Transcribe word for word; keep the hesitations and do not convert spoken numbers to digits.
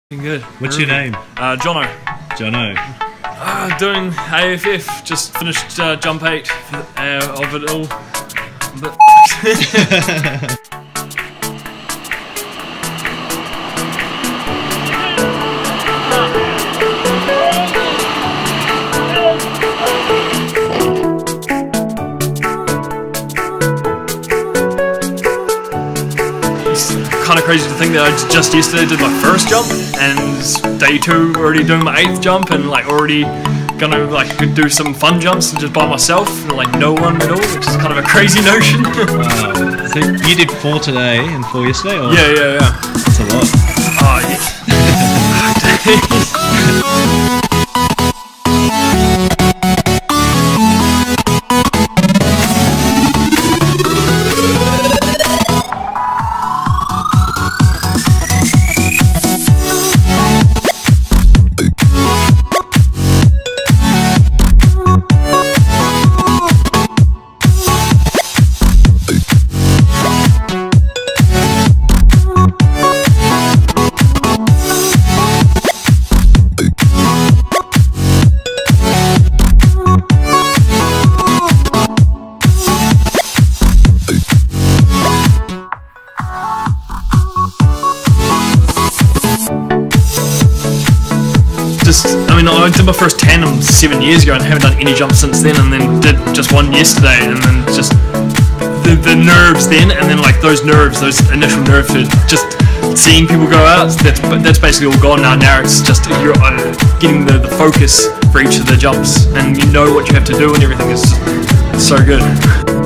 Good. What's your name? Uh, Jono. Jono. Uh, doing A F F. Just finished uh, jump eight uh, of it all. But kind of crazy to think that I just yesterday did my first jump, and day two already doing my eighth jump, and like already gonna like do some fun jumps just by myself, and like no one at all, which is kind of a crazy notion. Wow. So you did four today and four yesterday? Or? Yeah, yeah, yeah. That's a lot. Oh yeah. Just, I mean, I did my first tandem seven years ago and haven't done any jumps since then, and then did just one yesterday, and then just the, the nerves then, and then like those nerves, those initial nerves, just seeing people go out, that's, that's basically all gone now. Now it's just you're uh, getting the, the focus for each of the jumps, and you know what you have to do and everything is so good.